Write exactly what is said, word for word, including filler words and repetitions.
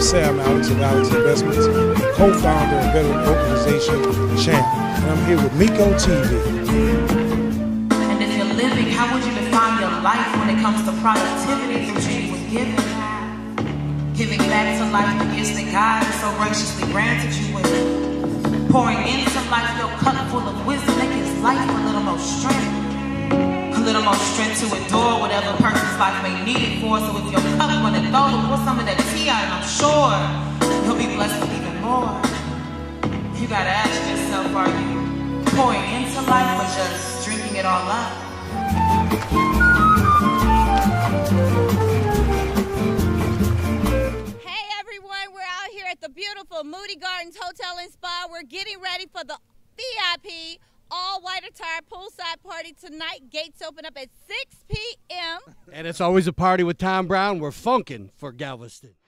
say I'm Alex of Alex Investments, co-founder and veteran organization, Champ, and I'm here with Miko T V. And if you're living, how would you define your life when it comes to productivity through Jesus was given? Giving back to life the gifts that God has so graciously granted you with. Pouring into life your cup full of wisdom that gives life a little more strength. A little more strength to endure whatever person's life may need it for. So if your cup runneth over, pour some of that tea out and I'm sure you'll be blessed with even more. You gotta ask yourself, are you pouring into life or just drinking it all up? Hey everyone, we're out here at the beautiful Moody Gardens Hotel and Spa. We're getting ready for the V I P all-white attire poolside party tonight. Gates open up at six p m And it's always a party with Tom Brown. We're funkin' for Galveston.